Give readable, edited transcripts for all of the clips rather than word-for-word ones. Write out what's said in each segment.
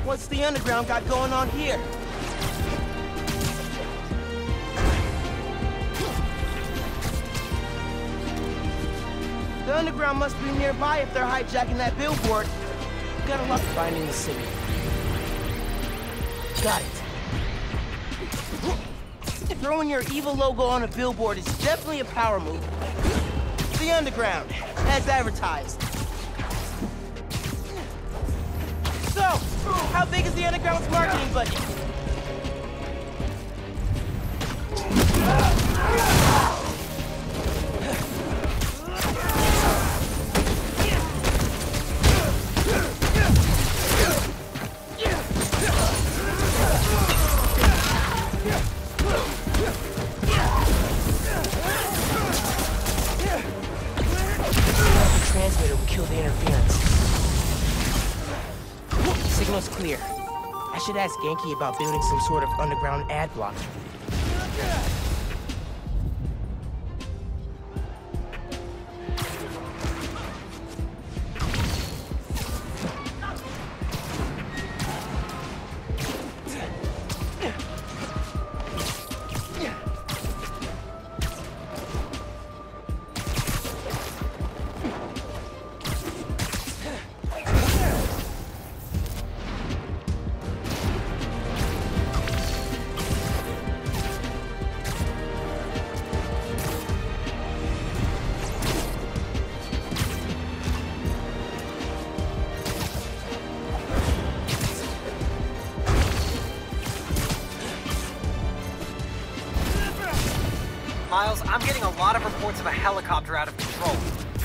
What's the underground got going on here? The underground must be nearby if they're hijacking that billboard. Gotta love finding the city. Got it. Throwing your evil logo on a billboard is definitely a power move. The underground, as advertised. So, how big is the underground's marketing budget? Transmitter will kill the interference. Signal's clear. I should ask Genki about building some sort of underground ad blocker. Miles, I'm getting a lot of reports of a helicopter out of control.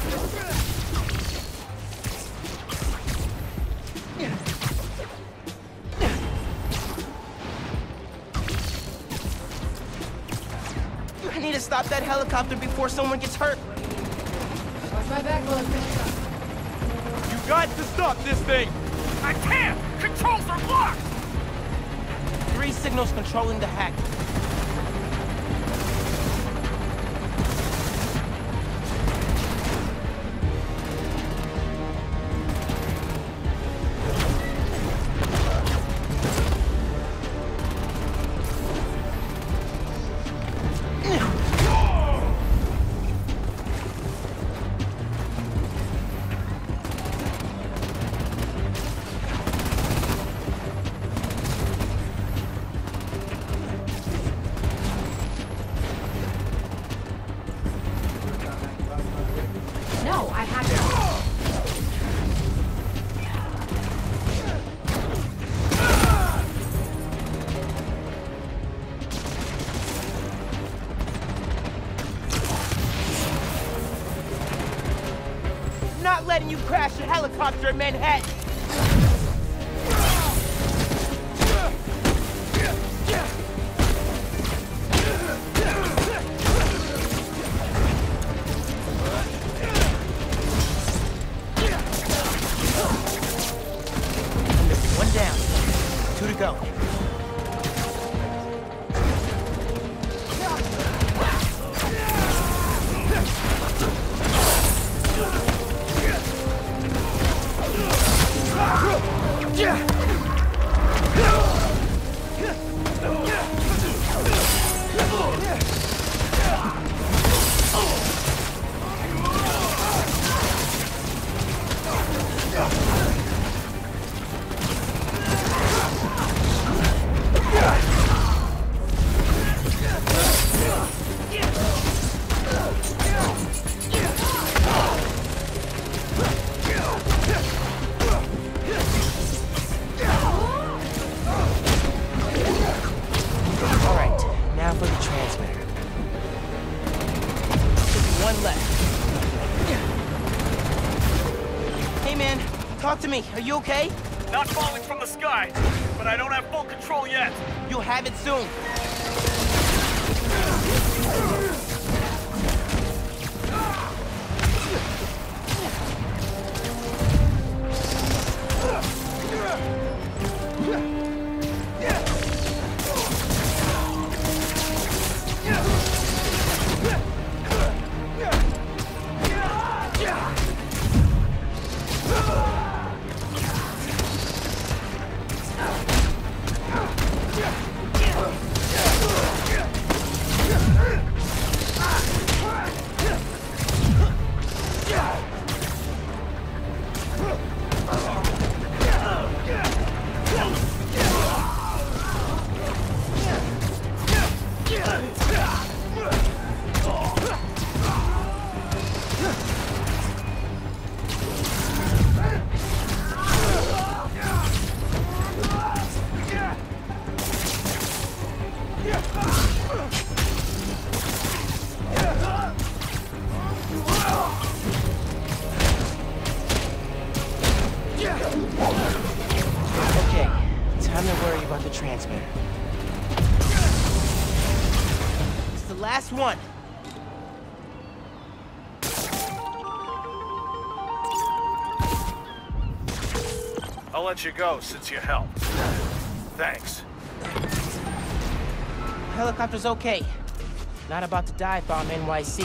I need to stop that helicopter before someone gets hurt. Watch my back, Wilson. You got to stop this thing! I can't! Controls are locked! 3 signals controlling the hack. No, I have to. Not letting you crash a helicopter in Manhattan. One down. 2 to go. Talk to me. Are you okay? Not falling from the sky, but I don't have full control yet. You'll have it soon. Time to worry about the transmitter. It's the last one. I'll let you go since you helped. Thanks. Helicopter's okay. Not about to dive bomb NYC.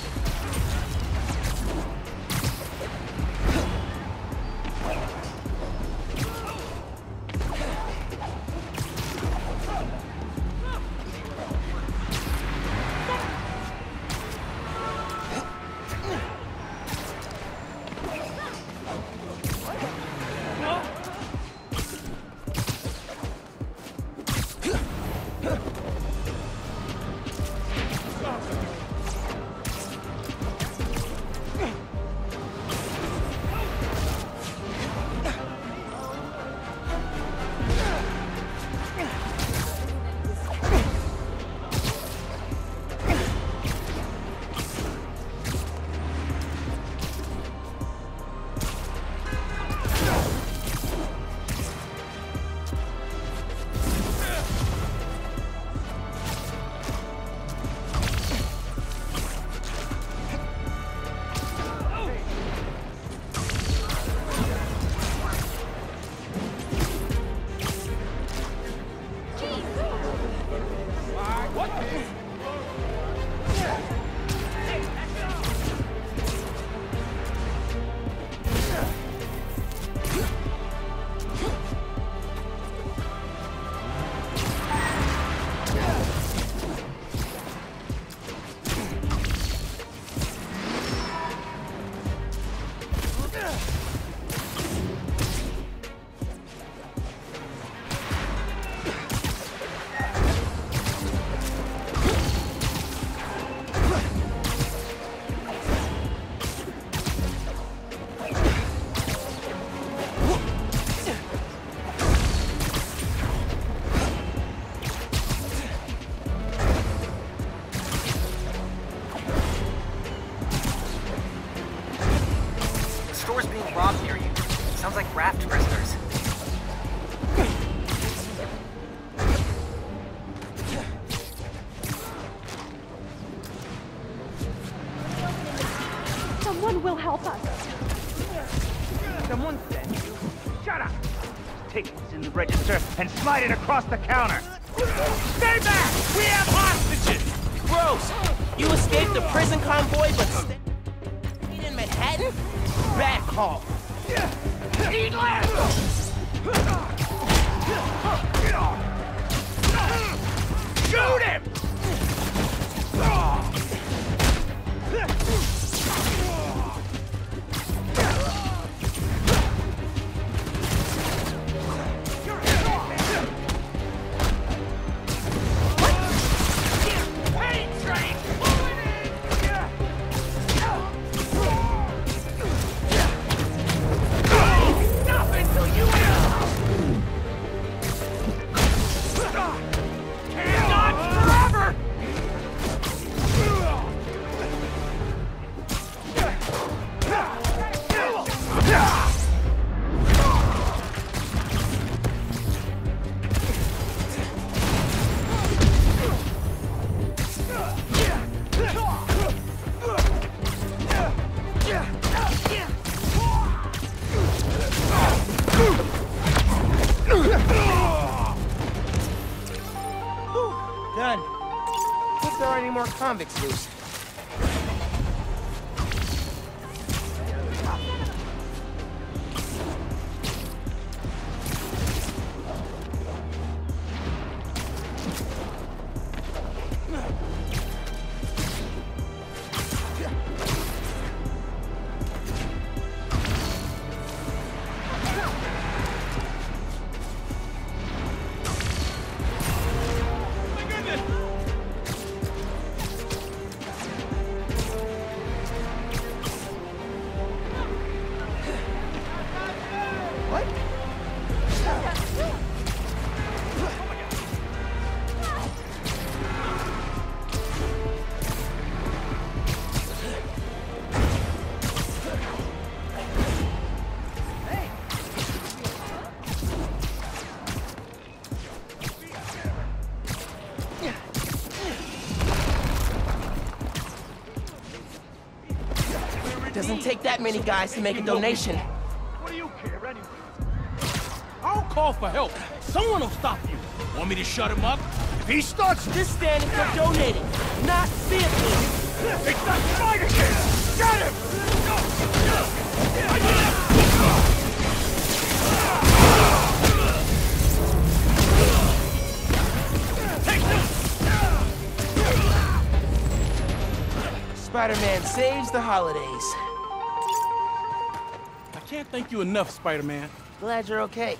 Robbed near you. Sounds like raft prisoners. Someone will help us. Someone sent you. Shut up! Take what's in the register and slide it across the counter. Stay back! We have hostages! Gross! You escaped the prison convoy, but stayed in Manhattan? Bad call. Eat less! Shoot him! Done. If there are any more convicts loose. Doesn't take that many guys to make a donation. What do you care anyway? I'll call for help. Someone will stop you. Want me to shut him up? If he starts... This standing for donating, not sampling. It's that spider kid! Get him! Spider-Man saves the holidays. I can't thank you enough, Spider-Man. Glad you're okay.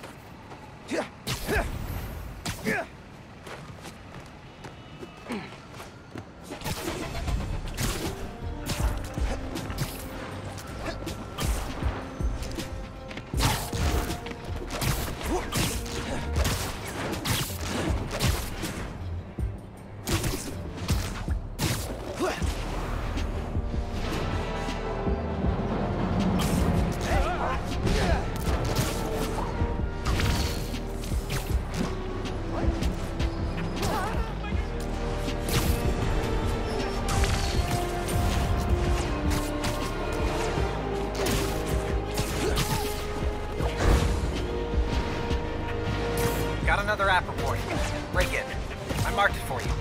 Got another app report. Break in. I marked it for you.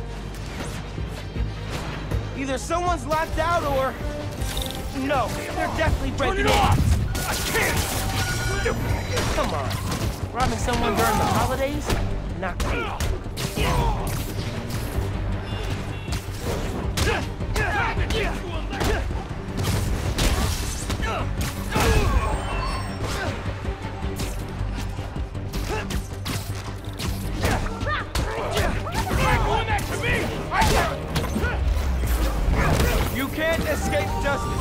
Either someone's locked out or... No, they're definitely breaking in. I can't! Come on. Robbing someone during the holidays? Not cool. You can't escape justice!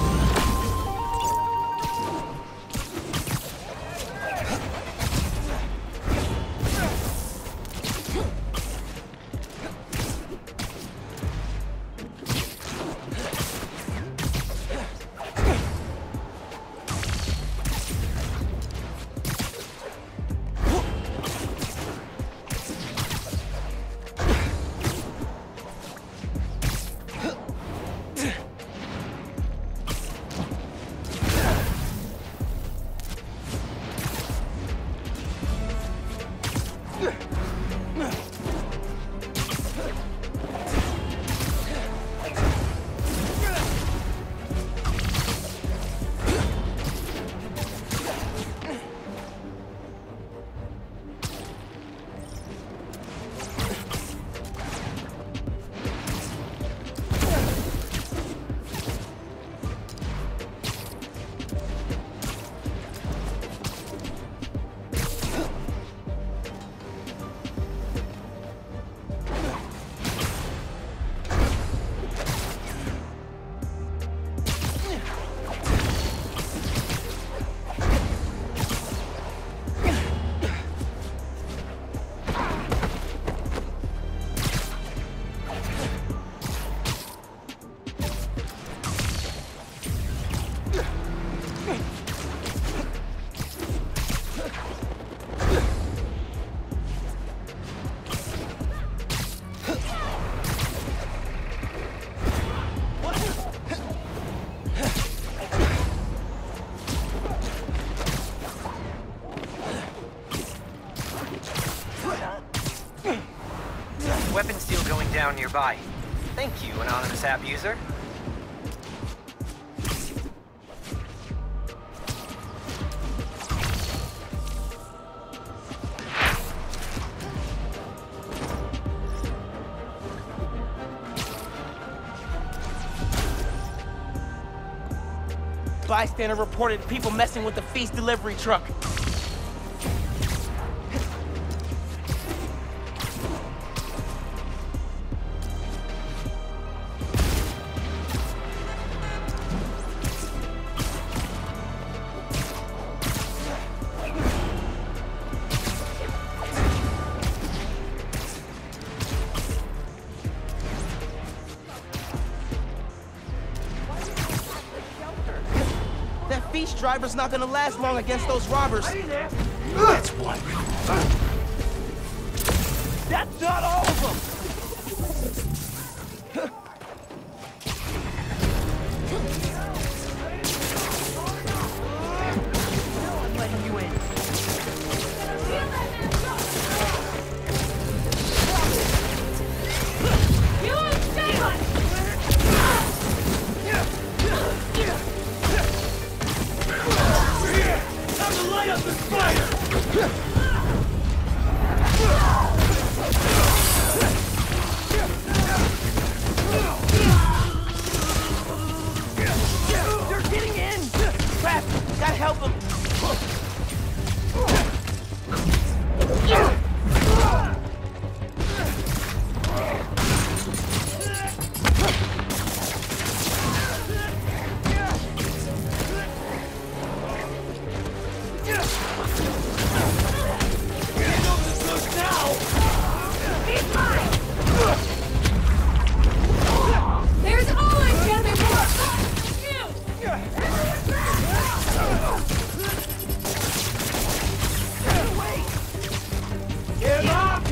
Weapons deal going down nearby. Thank you, anonymous app user. Bystander reported people messing with the feast delivery truck. That feast driver's not gonna last long against those robbers. That's one. That's not all of them!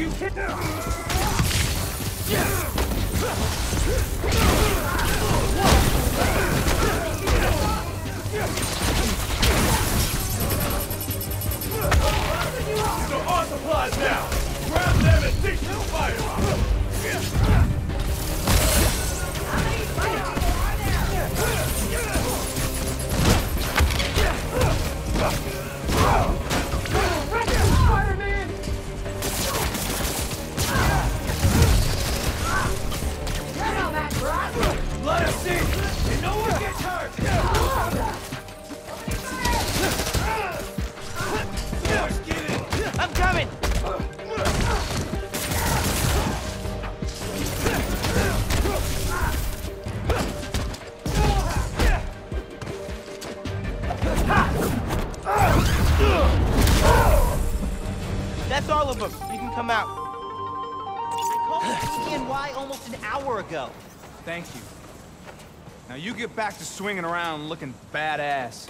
On supplies now! Grab them and teach them fire! Let us see! And no one gets hurt! I'm coming! That's all of them. You can come out. I called CNY almost an hour ago. Thank you. Now you get back to swinging around looking badass.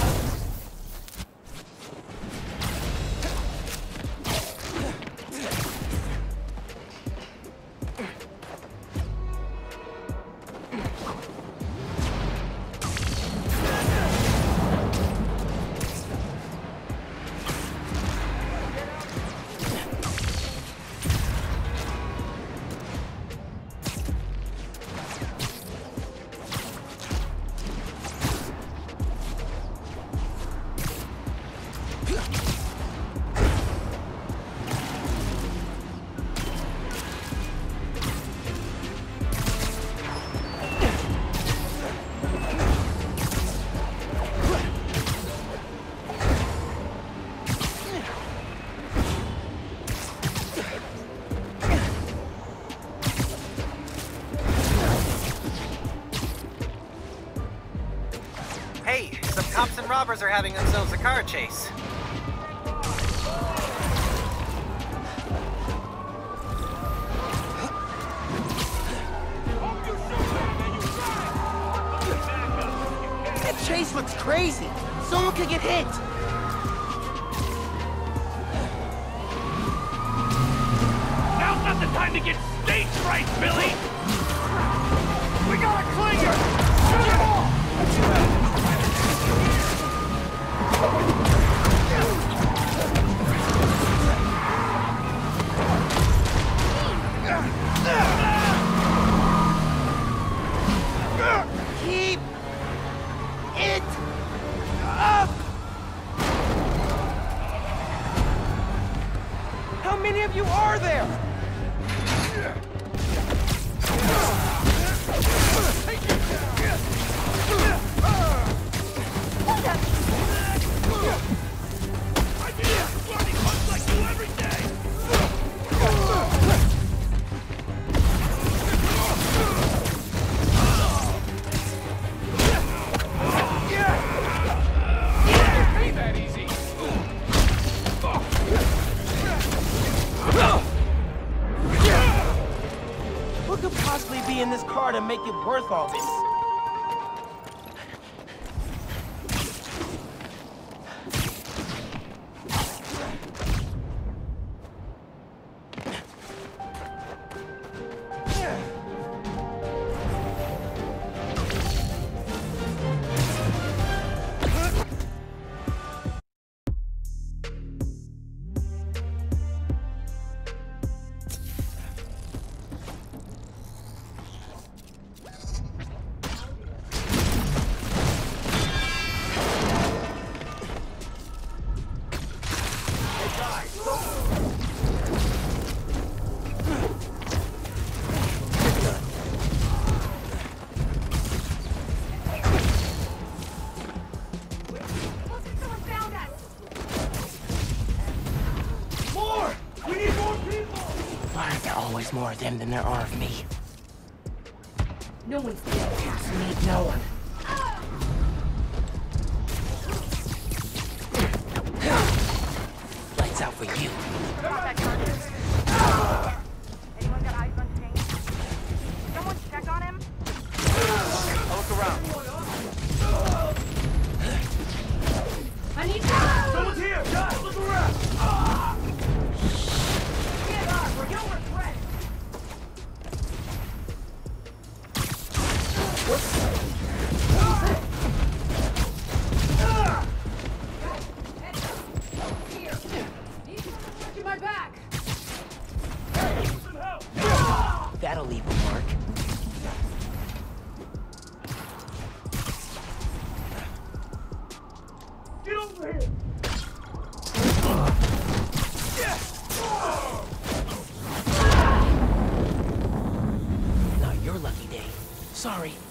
Hey, some cops and robbers are having themselves a car chase. That chase looks crazy. Someone could get hit. Now's not the time to get stage fright, Billy! We got a clinger! Shoot them all! Keep it up! How many of you are there? What could possibly be in this car to make it worth all this? Why are there always more of them than there are of me? No one's getting past me. No one. Lights out for you. Anyone got eyes on Shane? Someone check on him? I'll look around. I need help! Someone's here! Guys, look around! That'll leave a mark. Get over here! Not your lucky day. Sorry.